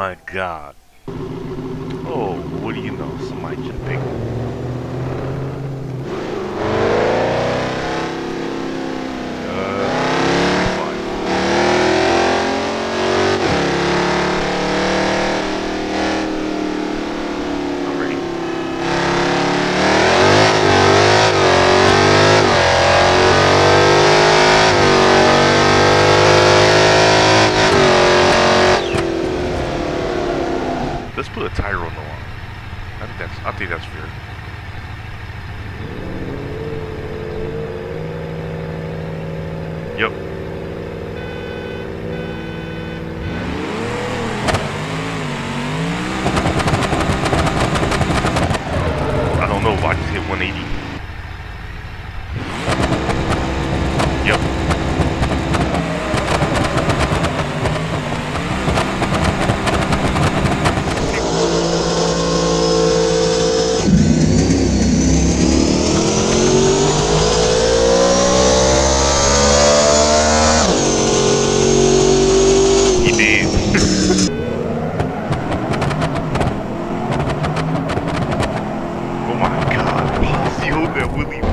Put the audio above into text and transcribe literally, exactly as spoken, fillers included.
my god. Oh, what do you know? Somebody jumping. Let's put a tire on the line. I think that's I think that's fair. Yep. I don't know if I just hit one eighty. Yep. Oh my god, Paul, that Willie